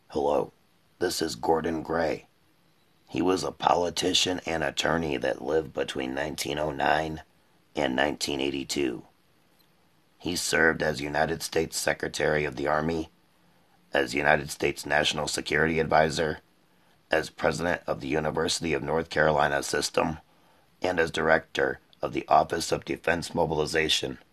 Hello, this is Gordon Gray. He was a politician and attorney that lived between 1909 and 1982. He served as United States Secretary of the Army, as United States National Security Advisor, as President of the University of North Carolina System, and as Director of the Office of Defense Mobilization